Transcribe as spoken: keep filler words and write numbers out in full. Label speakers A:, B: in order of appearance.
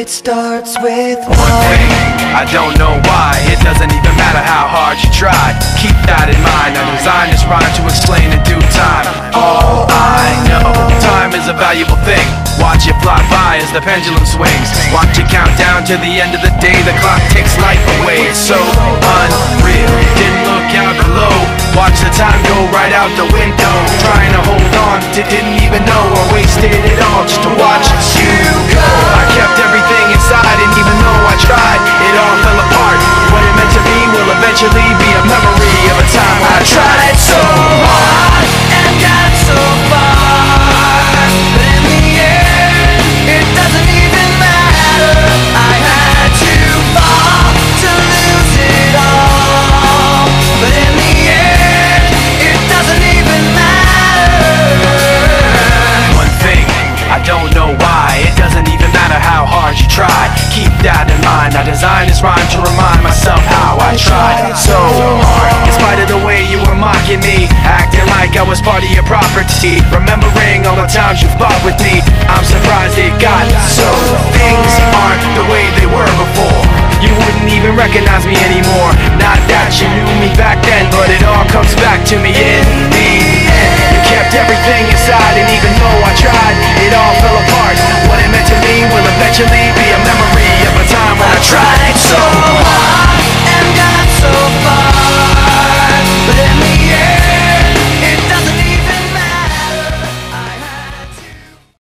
A: It starts with
B: one thing, I don't know why. It doesn't even matter how hard you try. Keep that in mind. I designed this rhyme to explain in due time. All I know, time is a valuable thing. Watch it fly by as the pendulum swings. Watch it count down to the end of the day. The clock takes life away. It's so unreal. Didn't look out below. Watch the time go right out the window. Trying to hold on to didn't even know I wasted it all just to watch you go. I kept everything inside, and even though I tried, it all fell apart. What it meant to me will eventually be a memory of a time when I tried so hard and got so far, but in the end, it doesn't even matter. I had to fall to lose it all, but in the end, it doesn't even matter. One thing, I don't know why. It doesn't even matter how hard you try. Keep that in mind. I designed this rhyme to remind myself how I tried so hard. In spite of the way you were mocking me, acting like I was part of your property, remembering all the times you fought with me, I'm surprised it got so. Things aren't the way they were before. You wouldn't even recognize me anymore. Not that you knew me back then, but it all comes back to me in the end. You kept everything inside, and even though I tried, it all fell apart. What it meant to me will eventually be a memory of a time when I tried